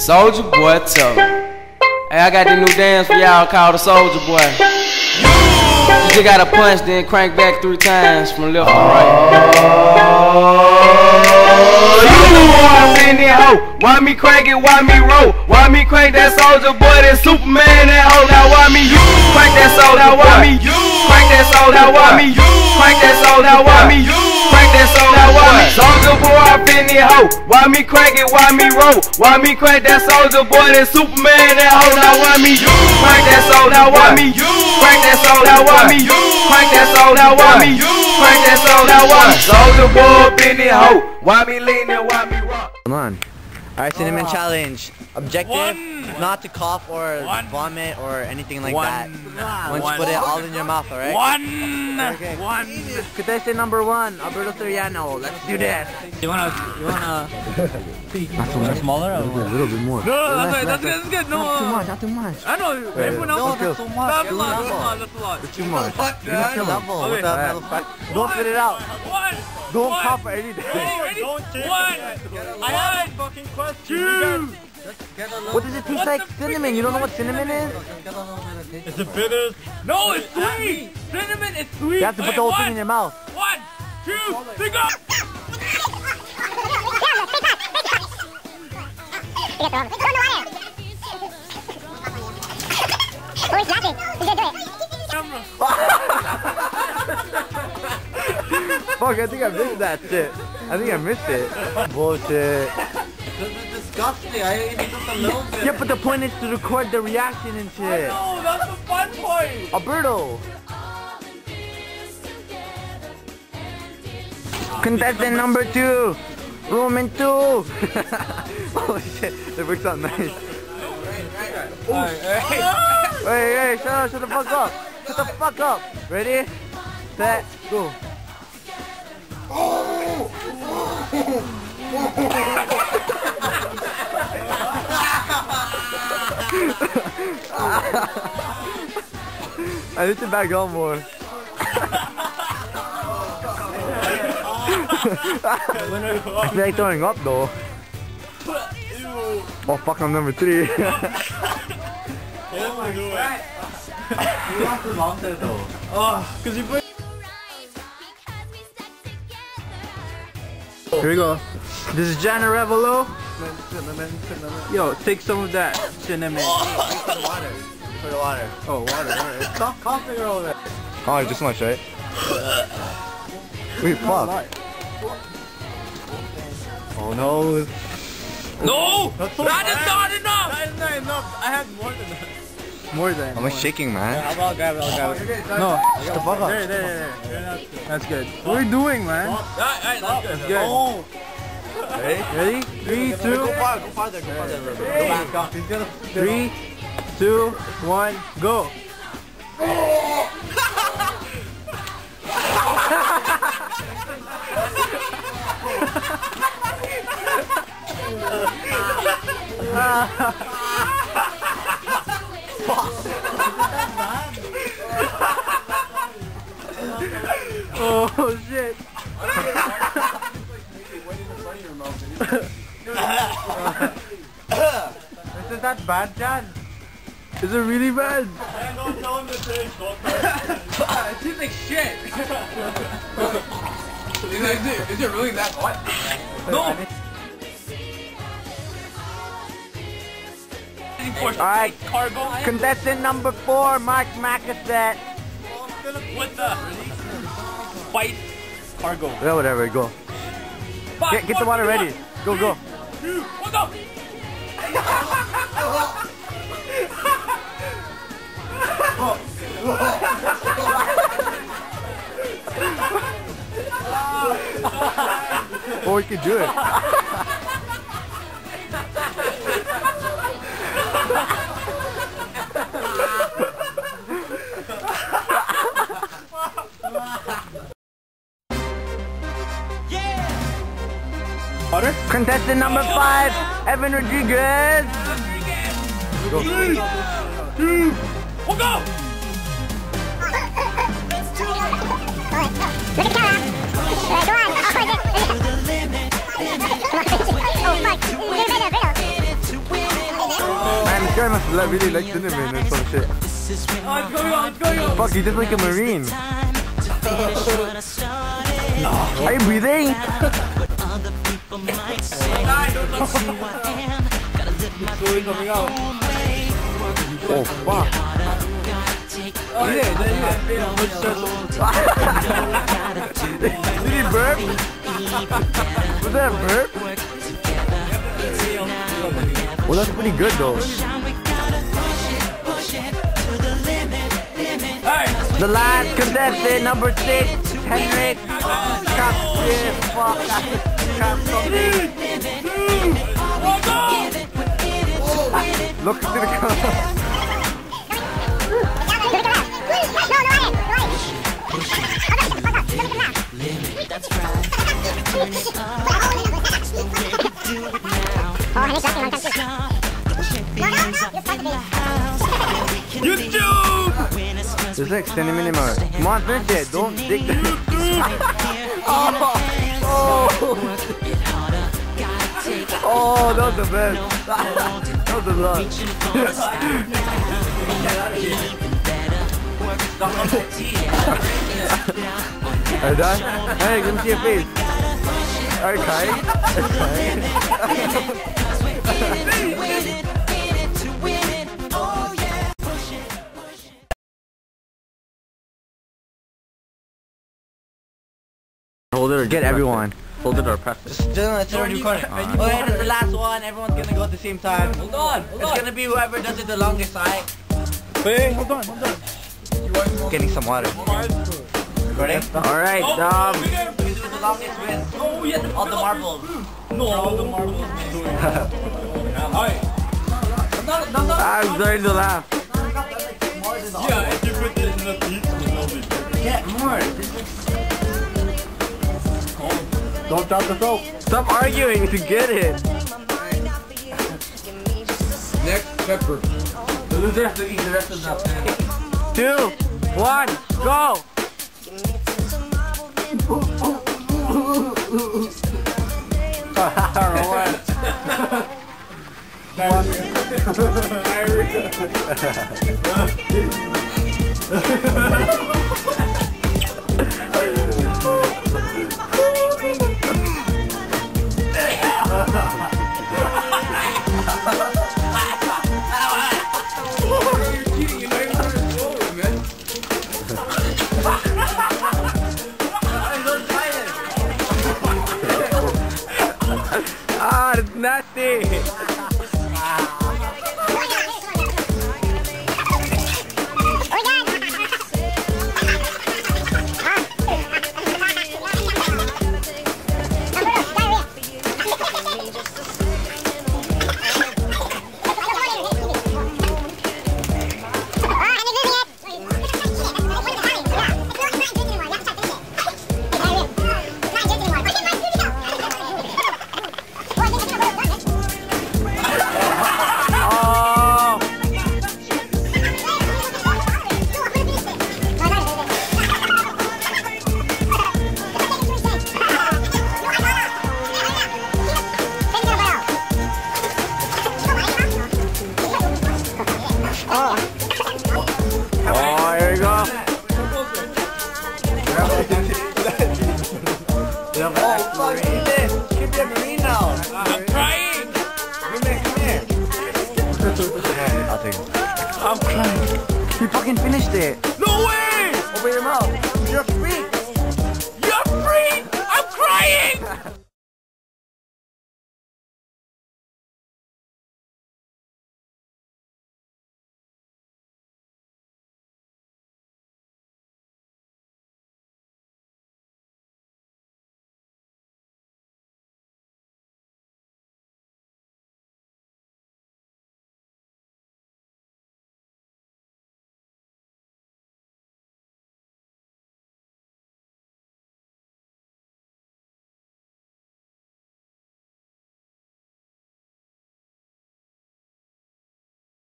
Soulja Boy toe. Hey, I got this new dance for y'all called the Soulja Boy. You just gotta punch, then crank back 3 times from left to right. In that hoe, why me crank it, why me roll? Why me crank that Soulja Boy, that Superman, that hoe? Now why me crank that Soulja Boy? Why me crank that Soulja Boy? Why me crank that Soulja Boy? Why me crank that Soulja Boy? Soulja Boy up in that hoe, why me crank it, why me roll? Why me crank that Soulja Boy, that Superman, that hoe? Now why me crank that Soulja Boy? Why me crank that Soulja Boy? Why me crank that Soulja Boy? Why me crank that Soulja Boy? Soulja Boy up in that hoe, why me lean and why me rock? Come on. Alright, cinnamon challenge. Objective, not to cough or vomit or anything like that. Once you put it all in your mouth, alright? Okay. Contestant number 1, Alberto Soriano. Let's do this. You wanna smaller or a little bit more? No, that's good. No, not too much. I know. Everyone else that's too much. That's a lot. It's too much. Don't spit it out. Don't cough for anything. I have a fucking question. What does it taste like? Cinnamon. You don't know what cinnamon is? Is it bitter? No, it's sweet. Cinnamon is sweet. You have to put the whole thing in your mouth. 1, 2, 3, go. Fuck, I think I missed that shit. I think I missed it. Bullshit. This is disgusting. I even just a little bit. Yeah, but the point is to record the reaction and shit. No, that's the fun point. Alberto. Contestant number 2. Roman 2. Oh shit, that works out nice. Hey, shut the fuck up. Shut the fuck up. Ready? Set, go. I need to back on more. I feel like throwing up though. Oh fuck, I'm number 3. You want to launch it though. Oh, cause you put. Here we go. This is Jana Revolo. Yo, take some of that cinnamon. Some water. For the water. Oh, water. Alright. Stop coughing over it. Oh, just much, right? Wait, fuck. Oh no. No! That is not enough! That is not enough. I have more than that. More than. I'm shaking, man. Yeah, I'll grab it. No, shut the fuck up. There. That's good. What are you doing, man? Alright, that's good. Oh. Ready? 3, 2. Go farther. Go back. 3, 2, 1, go. Oh shit. Isn't that bad, Jan? Is it really bad? Don't tell him to finish. It tastes like shit. Is it really that hot? No. Alright, contestant number 4, Mark Macasset. With the fight cargo. Yeah, whatever, go. Get the water ready. Go. 2, 1, go! Or we could do it. Water? Contestant number 5, Evan Rodriguez. Go. 3, 2, 1, go! Look at the camera. Go on. Oh, fuck. Riddle. guy must really like cinnamon and some shit. Oh, it's going on, it's going on. Fuck, you just like a marine. Are you breathing? Coming out. Oh, fuck. Yeah. Did he burp? Was that a burp? Well, that's pretty good though. The last contestant, number 6, Henrik. Look to the camera. Just like extend a minute more. Come on, finish it. Don't dig the... Oh, that was the best. That was the last. Are you done? Hey, let me see your face. Are you crying? Hold it or get everyone. Hold it or press it. It's already recording. Okay, this is the last one. Everyone's gonna go at the same time. Hold on. It's gonna be whoever does it the longest, alright? Hey, hold on. Getting some water. Ready? Alright, The longest wins. Oh, yeah. All the marbles. No, all the marbles. Alright. I'm starting to laugh. Yeah, if you put it in the teeth, it'll be Get more. Don't drop the throat. Stop arguing to get it. Next, pepper. The loser has to eat the rest of the 2, 1, go! Ah, it's nasty! I'm crying. You fucking finished it. No way! Open your mouth. You're a freak.